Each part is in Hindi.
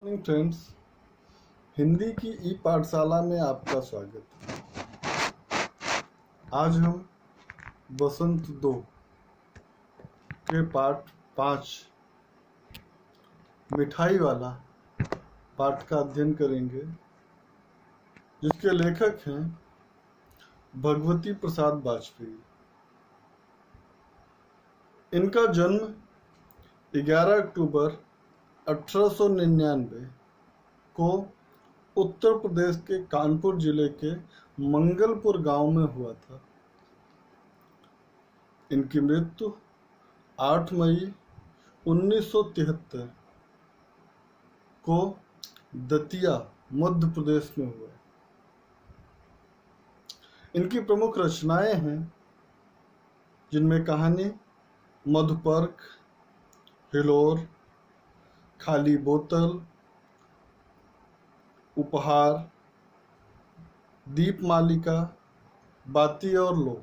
मॉर्निंग फ्रेंड्स, हिंदी की ई पाठशाला में आपका स्वागत है। आज हम बसंत 2 के पाठ 5 मिठाई वाला पाठ का अध्ययन करेंगे, जिसके लेखक हैं भगवती प्रसाद वाजपेयी। इनका जन्म 11 अक्टूबर 1899 को उत्तर प्रदेश के कानपुर जिले के मंगलपुर गांव में हुआ था। इनकी मृत्यु 8 मई 1973 को दतिया मध्य प्रदेश में हुआ। इनकी प्रमुख रचनाएं हैं, जिनमें कहानी मधुपर्क, हिलोर, खाली बोतल, उपहार, दीपमालिका, बाती और लो।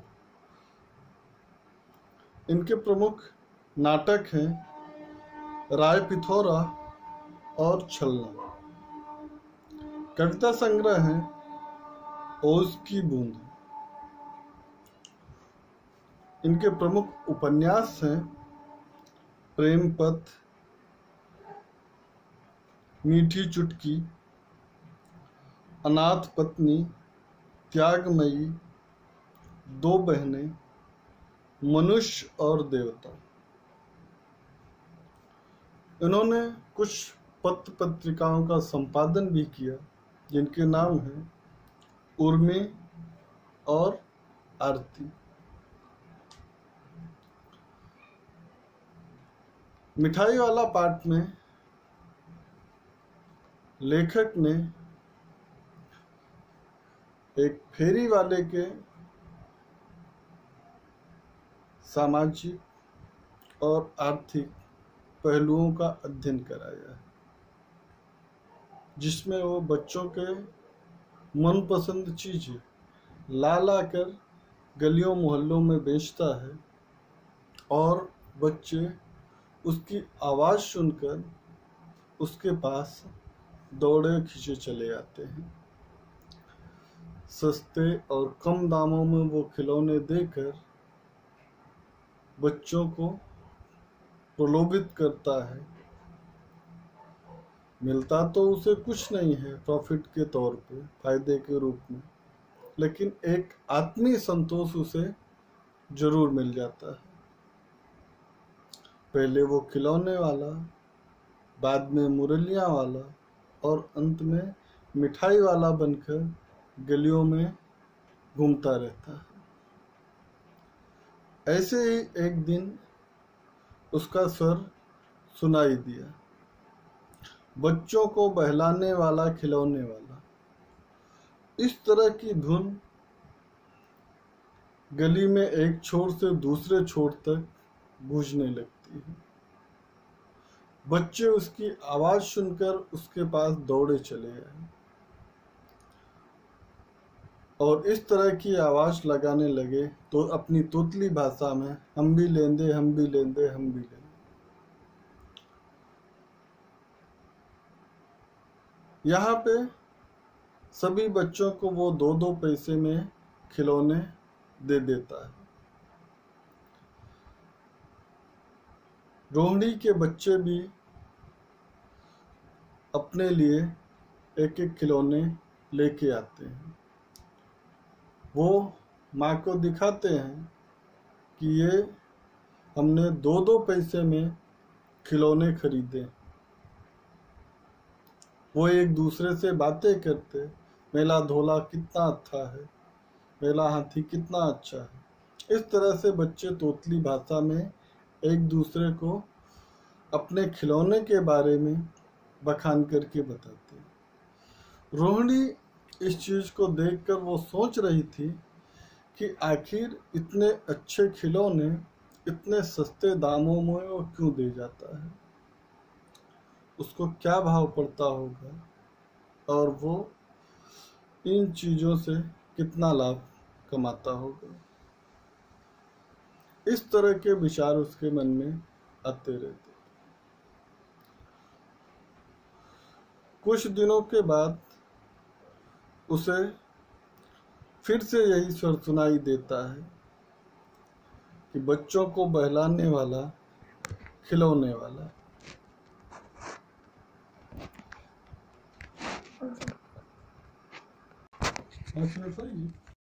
इनके प्रमुख नाटक हैं राय पिथौरा और छलना। कविता संग्रह हैं ओज की बूंद। इनके प्रमुख उपन्यास हैं प्रेम पथ, मीठी चुटकी, अनाथ पत्नी, त्यागमयी, दो बहनें, मनुष्य और देवता। इन्होंने कुछ पत्र पत्रिकाओं का संपादन भी किया, जिनके नाम हैं उर्मी और आरती। मिठाई वाला पाठ में लेखक ने एक फेरी वाले के सामाजिक और आर्थिक पहलुओं का अध्ययन कराया है, जिसमें वो बच्चों के मनपसंद चीजें ला ला कर गलियों मोहल्लों में बेचता है और बच्चे उसकी आवाज़ सुनकर उसके पास दौड़े खींचे चले आते हैं। सस्ते और कम दामों में वो खिलौने देकर बच्चों को प्रलोभित करता है। मिलता तो उसे कुछ नहीं है प्रॉफिट के तौर पे, फायदे के रूप में, लेकिन एक आत्मीय संतोष उसे जरूर मिल जाता है। पहले वो खिलौने वाला, बाद में मुरलियां वाला और अंत में मिठाई वाला बनकर गलियों में घूमता रहता है। ऐसे ही एक दिन उसका स्वर सुनाई दिया, बच्चों को बहलाने वाला खिलौने वाला। इस तरह की धुन गली में एक छोर से दूसरे छोर तक गूंजने लगती है। बच्चे उसकी आवाज सुनकर उसके पास दौड़े चले आए और इस तरह की आवाज लगाने लगे तो अपनी तोतली भाषा में, हम भी लेंदे, हम भी लेंदे, हम भी लेंदे। यहाँ पे सभी बच्चों को वो 2-2 पैसे में खिलौने दे देता है। रोहिणी के बच्चे भी अपने लिए एक एक खिलौने लेके आते हैं। वो माँ को दिखाते हैं कि ये हमने 2-2 पैसे में खिलौने खरीदे। वो एक दूसरे से बातें करते, मेला धोला कितना अच्छा है, मेला हाथी कितना अच्छा है। इस तरह से बच्चे तोतली भाषा में एक दूसरे को अपने खिलौने के बारे में बखान करके बताते हैं। रोहिणी इस चीज को देखकर वो सोच रही थी कि आखिर इतने अच्छे खिलौने इतने सस्ते दामों में वो क्यों दे जाता है, उसको क्या भाव पड़ता होगा और वो इन चीजों से कितना लाभ कमाता होगा। इस तरह के विचार उसके मन में आते रहते। कुछ दिनों के बाद उसे फिर से यही स्वर सुनाई देता है कि बच्चों को बहलाने वाला खिलौने वाला। 5 मिनट हो गए।